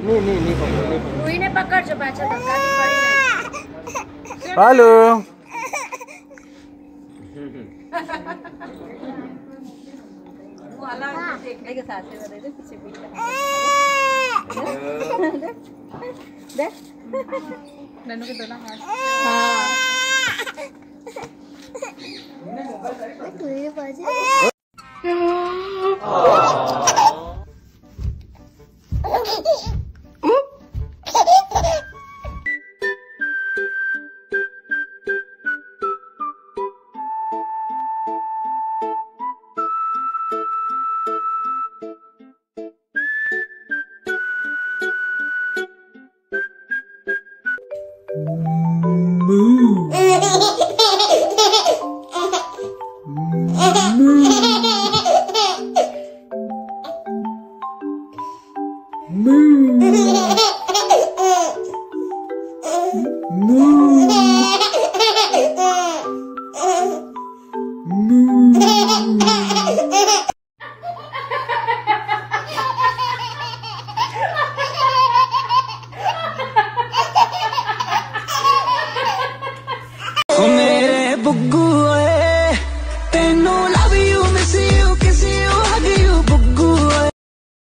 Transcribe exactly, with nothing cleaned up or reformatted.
नहीं नहीं नहीं पकड़ नहीं कोई ने पकड़ जो पाछा धक्का दी पड़ी ना। हेलो वो अलग देखने के साथ में दे दे पीछे पीछे दे नन्नू के दोनों हाथ। हां तू ये बाजे मेरे बुग्गू